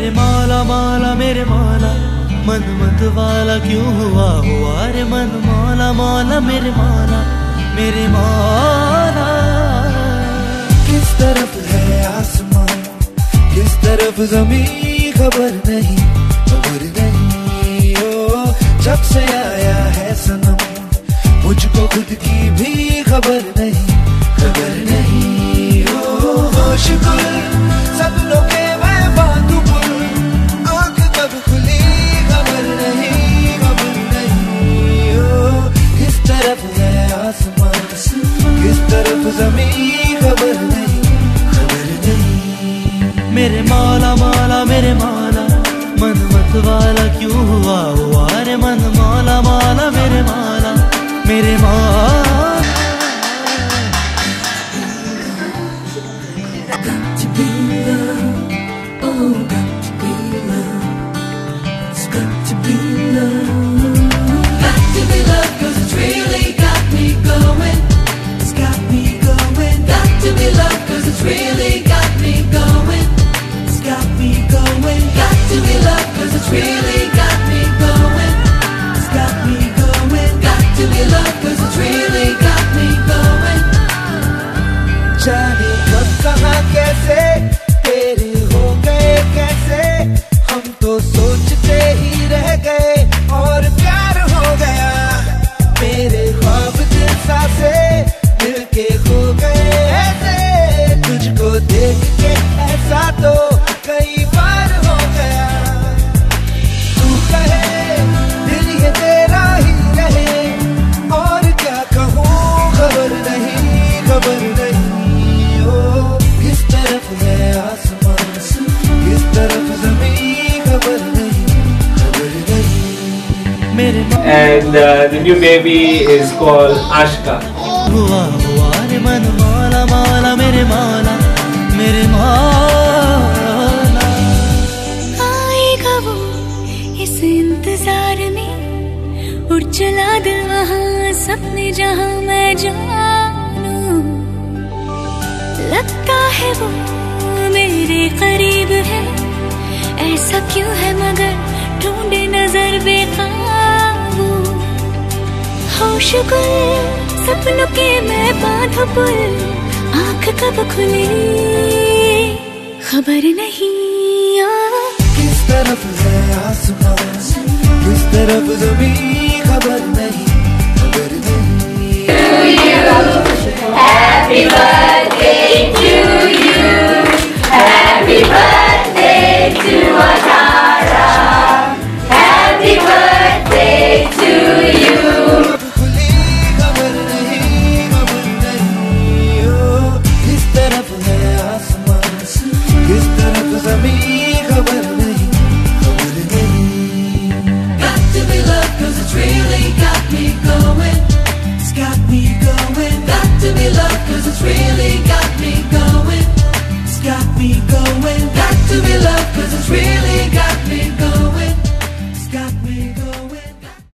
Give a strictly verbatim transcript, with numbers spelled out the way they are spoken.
मेरे मौला मौला मेरे मौला, मन मत वाला क्यों हुआ हुआ रे मन, मौला मौला मेरे मौला मेरे मौला। किस तरफ है आसमान, किस तरफ ज़मीन, खबर नहीं खबर नहीं। ओ जब से आया है सनम, मुझको खुद की भी खबर नहीं खबर नहीं। ओ होश गुल सपनों के मैं बांधू पुल, आँख कब खुली खबर नहीं खबर नहीं। ओ किस तरफ है आसमान, किस तरफ ज़मीन, खबर नहीं खबर नहीं। मेरे मौला मौला मेरे मौला, मन मत वाला क्यों हुआ हुआ रे मन, मौला मौला मेरे मौला मेरे मौला। Got to be love, oh got to be love, it's got to be love. Got to be love, cause it's really got me going, it's got me going. Got to be love, cause it's really got me going, it's got me going. Got to be love, cause it's really got me going, it's got me going. Got to be love, cause it's really got me going. जाने कब कहाँ कैसे तेरे हो गए कैसे, हम तो सोचते ही रह गए और प्यार हो गया। मेरे ख्वाब जैसा से मिलके खो गए ऐसे, तुझको देख के ऐसा तो कई बार हो गया। तू कहे दिल ये तेरा ही रहे, और क्या कहूँ खबर नहीं खबर नहीं। किस तरफ है आसमान, किस तरफ ज़मीन, खबर नहीं खबर नहीं। मेरे And uh, the new baby is called Ashka. हुआ हुआ रे मन, मौला मौला मेरे मौला मेरे मौला। आएगा वो इस इंतजार में, उड़ चला दिल वहाँ सपने जहाँ मैं जानूं। लगता है वो मेरे करीब है, ऐसा क्यों है मगर ढूंढे नजर बेकाबू। होश गुल सपनों के मैं बांधू पुल, आँख कब खुली खबर नहीं। किस तरफ है आसमान, किस तरफ ज़मीन, खबर नहीं खबर नहीं। Happy birthday to you, happy birthday to Atara, happy birthday to you. खुली खबर नहीं खबर नहीं। ओ किस तरफ है आसमान, किस तरफ ज़मीन, खबर नहीं खबर नहीं। Got to be love, cause it's really got me going, it's got me going. Got to be love, cause it's really got me going, it's got me going. Got to be love, cause it's really got